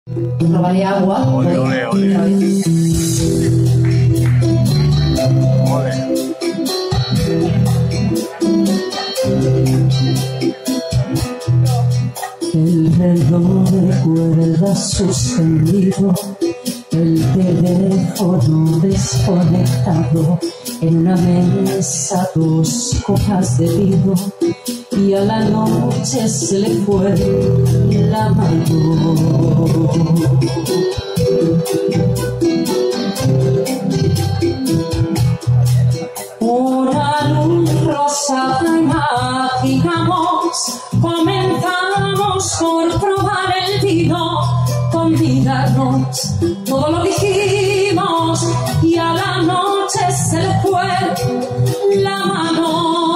Robaré agua. Ole, ole, ole. Ole. El reloj recuerda suspendido, el teléfono desconectado, en una mesa 2 copas de vino, y a la noche se le fue la mano. Una luz rosada imaginamos, comenzamos por probar el vino, con mirarnos, todo lo dijimos, y a la noche se le fue la mano.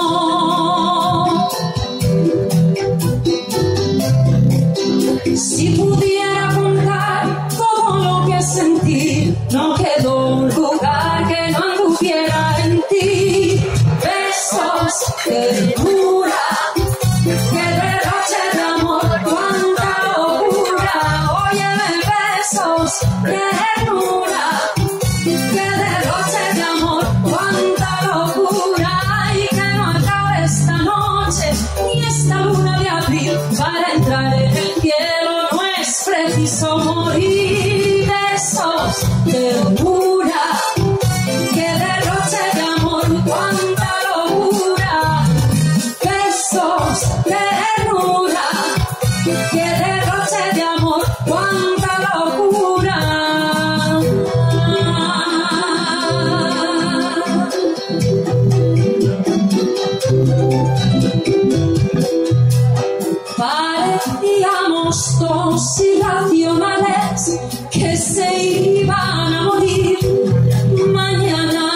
Si pudiera contar todo lo que sentí, no quedó un lugar que no anduviera en ti. Besos, ternura, que derroche de amor, cuánta locura. Óyeme, besos, ternura, que derroche de amor, cuánta locura. Y que no acabe esta noche ni esta luna de abril. Para entrar en el cielo no es preciso morir. Besos, ternura, que derroche de amor, cuánta locura. Besos, ternura, que derroche de amor, cuánta locura. Parecíamos dos irracionales que se iban a morir mañana.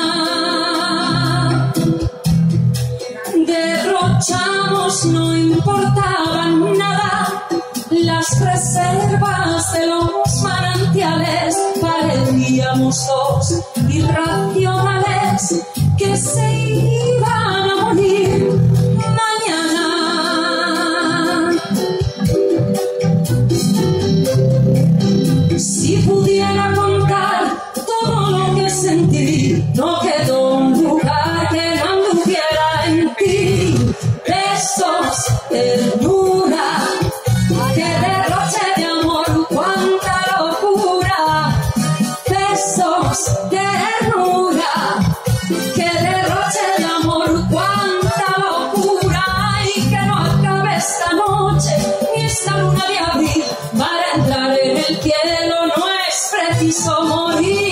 Derrochamos, no importaban nada, las reservas de los manantiales. Parecíamos dos irracionales que se iban a morir mañana. Si pudiera contar todo lo que sentí, no quedó un lugar que no anduviera en ti. Besos, ternura, que derroche de amor, cuánta locura. Besos, ternura, que derroche de amor, cuánta locura. Y que no acabe esta noche ni esta luna de abril. Para entrar en el cielo no es preciso morir.